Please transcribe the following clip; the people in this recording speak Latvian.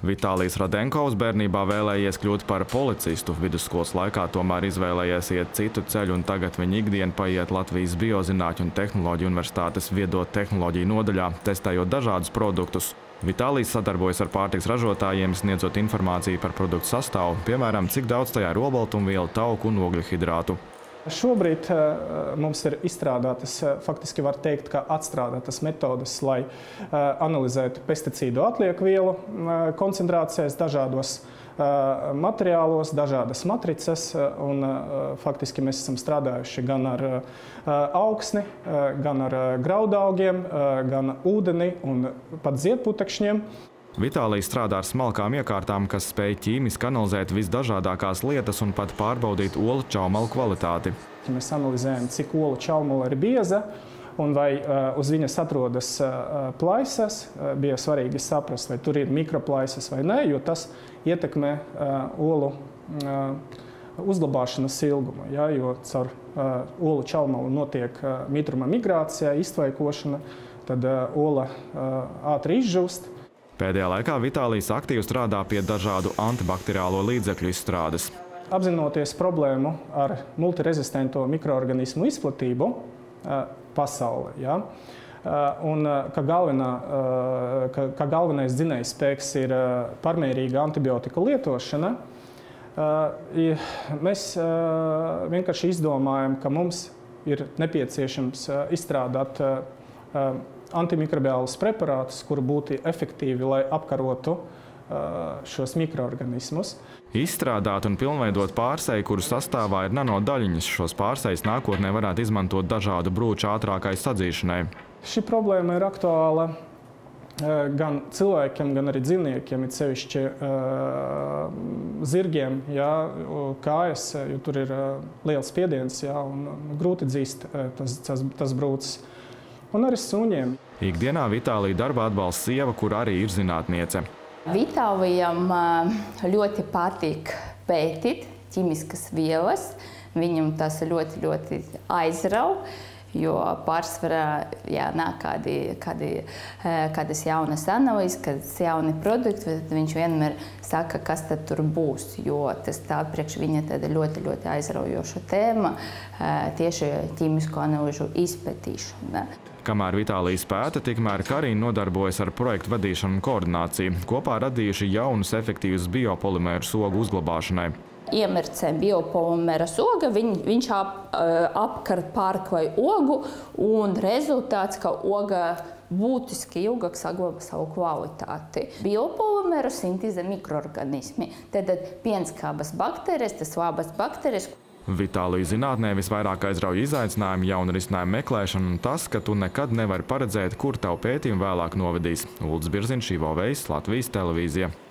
Vitālijs Radenkovs bērnībā vēlējies kļūt par policistu. Vidusskolas laikā tomēr izvēlējies iet citu ceļu, un tagad viņa ikdiena paiet Latvijas Biozinātņu un tehnoloģiju universitātes viedo tehnoloģiju nodaļā, testējot dažādus produktus. Vitālijs sadarbojas ar pārtikas ražotājiem, sniedzot informāciju par produktu sastāvu, piemēram, cik daudz tajā ir olbaltumvielu, tauku un ogļu hidrātu. Šobrīd mums ir izstrādātas, faktiski var teikt, ka atstrādātas metodes, lai analizētu pesticīdu atlieku vielu koncentrācijas dažādos materiālos, dažādas matricas, un faktiski mēs esam strādājuši gan ar augsni, gan ar graudaugiem, gan ūdeni un pat ziedputekšņiem. Vitālijs strādā ar smalkām iekārtām, kas spēj ķīmiski analizēt visdažādākās lietas un pat pārbaudīt olu čaumalu kvalitāti. Mēs analizējam, cik olu čaumala ir bieza un vai uz viņas atrodas plaisas. Bija svarīgi saprast, vai tur ir mikroplaisas vai nē, jo tas ietekmē olu uzglabāšanas ilgumu. Ja, jo caur olu čaumalu notiek mitruma migrācija, iztvaikošana, tad ola ātri izžūst. Pēdējā laikā Vitālijs aktīvi strādā pie dažādu antibakteriālo līdzekļu izstrādes. Apzinoties problēmu ar multirezistento mikroorganismu izplatību pasaulē, ja, un ka galvenais dzinējspēks ir pārmērīga antibiotika lietošana, mēs vienkārši izdomājam, ka mums ir nepieciešams izstrādāt antimikrobiālus preparātus, kuri būtu efektīvi, lai apkarotu šos mikroorganismus. Izstrādāt un pilnveidot pārseju, kuru sastāvā ir nanodaļiņas. Šos pārsejas nākotnē varētu izmantot dažādu brūču ātrākai sadzīšanai. Šī problēma ir aktuāla gan cilvēkiem, gan arī dzīvniekiem, it sevišķi zirgiem, ja, kājas, jo tur ir liels spiediens, ja, un grūti dzīst tas brūcis. Un arī suņiem. Ikdienā Vitālija darbā atbalsta sieva, kur arī ir zinātniece. Vitālijam ļoti patīk pētīt ķīmiskas vielas. Viņam tas ļoti aizrauj, jo pārsvarā nāk kādas jaunas analīzes, kādas jauni produkti, tad viņš vienmēr saka, kas tad tur būs, jo tas tā priekš viņa tāda ļoti aizraujoša tēma, tieši ķīmisko analīžu izpētīšana. Kamēr Vitālijs pēta, tikmēr Karina nodarbojas ar projektu vadīšanu un koordināciju. Kopā radījuši jaunus efektīvus biopolimēru sogu uzglabāšanai. Iemercē biopolimēra soga, viņš apkar pārklāj ogu, un rezultāts, ka oga būtiski ilgāk saglabā savu kvalitāti. Biopolimēru sintēze mikroorganismi, tad pienskābas baktērijas, tas labas baktērijas. Vitāliju zinātnē visvairāk aizrauj izaicinājumi, jaunu risinājumu meklēšanu un tas, ka tu nekad nevari paredzēt, kur tavu pētījumu vēlāk novedīs. Uldis Birzins, Ivo Vejs, Latvijas televīzija.